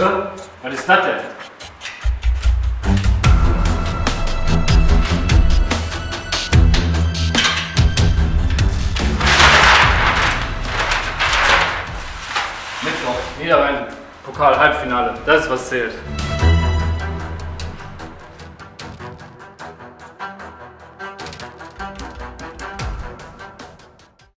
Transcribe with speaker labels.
Speaker 1: Was ist das denn? Mittwoch, Niederrhein, Pokal-Halbfinale. Das ist was zählt.